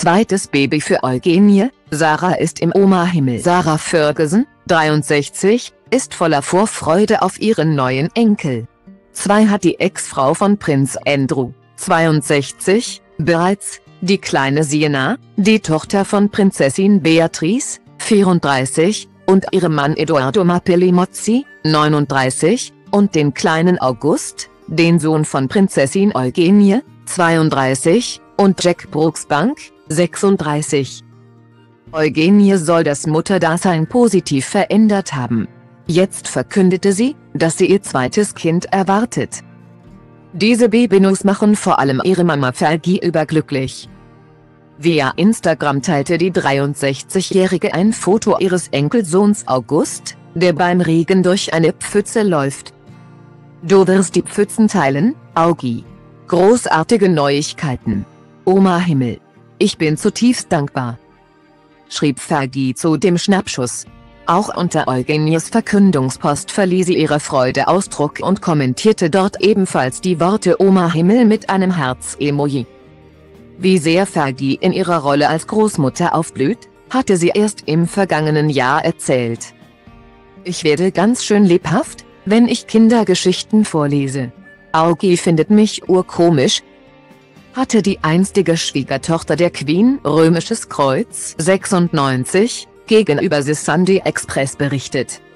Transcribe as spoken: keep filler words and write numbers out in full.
Zweites Baby für Eugenie. Sarah ist im Oma-Himmel. Sarah Ferguson, dreiundsechzig, ist voller Vorfreude auf ihren neuen Enkel. zwei hat die Ex-Frau von Prinz Andrew, zweiundsechzig, bereits, die kleine Sienna, die Tochter von Prinzessin Beatrice, vierunddreißig, und ihrem Mann Edoardo Mapelli-Mozzi, neununddreißig, und den kleinen August, den Sohn von Prinzessin Eugenie, zweiunddreißig, und Jack Brooksbank, sechsunddreißig. Eugenie soll das Mutterdasein positiv verändert haben. Jetzt verkündete sie, dass sie ihr zweites Kind erwartet. Diese Babynews machen vor allem ihre Mama Fergie überglücklich. Via Instagram teilte die dreiundsechzigjährige ein Foto ihres Enkelsohns August, der beim Regen durch eine Pfütze läuft. Du wirst die Pfützen teilen, Augi. Großartige Neuigkeiten. Oma-Himmel. Ich bin zutiefst dankbar, schrieb Fergie zu dem Schnappschuss. Auch unter Eugenies Verkündungspost verlieh sie ihrer Freude Ausdruck und kommentierte dort ebenfalls die Worte Oma-Himmel mit einem Herz-Emoji. Wie sehr Fergie in ihrer Rolle als Großmutter aufblüht, hatte sie erst im vergangenen Jahr erzählt. Ich werde ganz schön lebhaft, wenn ich Kindergeschichten vorlese. Augi findet mich urkomisch, hatte die einstige Schwiegertochter der Queen, Römisches Kreuz, sechsundneunzig, gegenüber The Sunday Express berichtet.